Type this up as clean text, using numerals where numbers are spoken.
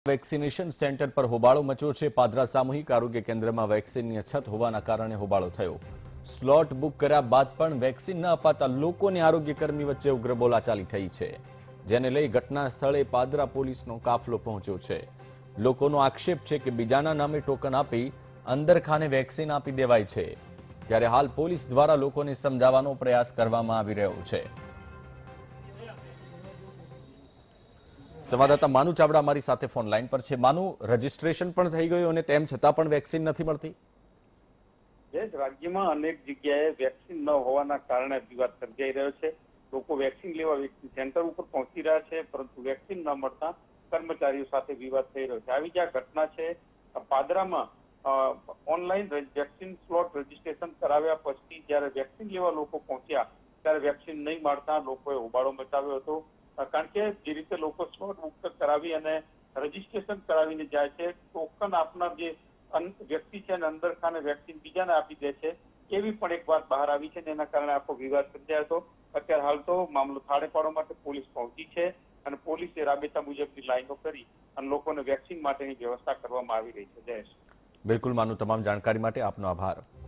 Vaccination centre પર હોબાળો મચ્યો છે। પાદરા સામૂહિક આરોગ્ય કેન્દ્રમાં વેક્સિનની અછત હોવાના કારણે હોબાળો થયો। સ્લોટ બુક કર્યા બાદ પણ વેક્સિન ન અપાતા લોકોને આરોગ્યકર્મી વચ્ચે ઉગ્ર બોલાચાલી થઈ છે, જેને લઈ ઘટના સ્થળે પાદરા પોલીસનો કાફલો પહોંચ્યો છે। લોકોનો આક્ષેપ છે કે બીજાના નામે ટોકન આપી અંદરખાને વેક્સિન આપી દેવાય છે, ત્યારે હાલ પોલીસ દ્વારા લોકોને સમજાવવાનો પ્રયાસ કરવામાં આવી રહ્યો છે। संवाददाता मानू चावड़ा हमारी साथे फोन लाइन पर है। मानू, रजिस्ट्रेशन पण थई गयुं अने तेम छतां पण वेक्सिन नथी मळती। राज्य में अनेक जगह वेक्सिन न होवाना कारणे विवाद सर्जाई रह्यो छे। लोको वेक्सिन लेवा वेक्सिन सेंटर पर पहोंची रह्या छे, परंतु वेक्सिन न मळता कर्मचारीओ साथे विवाद थई रह्यो छे। आवी ज घटना छे पादरामां ऑनलाइन वेक्सिन स्लॉट रजिस्ट्रेशन कराव्या पछी ज्यारे वेक्सिन लेवा लोको पहोंच्या त्यारे वेक्सिन नहीं मळता लोकोए होबाळो मचाव्यो हतो। कारण के जे रीते लोको स्लॉट बुक करावी अने रजिस्ट्रेशन करावीने जाय छे, टोकन आपनार जे व्यक्ति छे ने अंदर खाने वेक्सिन बीजाने आपी दे छे, एवी पण एक बात बहार आवी छे, जेना कारणे आखो विवाद सर्जायो હતો। અત્યારે હાલ તો મામલો થાળે પાડવા માટે પોલીસ પહોંચી છે અને પોલીસે રાબેતા મુજબની લાઈનો કરી અને લોકોને વેક્સિન માટેની વ્યવસ્થા કરવામાં આવી રહી છે। જયેશ, બિલકુલ માનુ, તમામ જાણકારી માટે આપનો આભાર।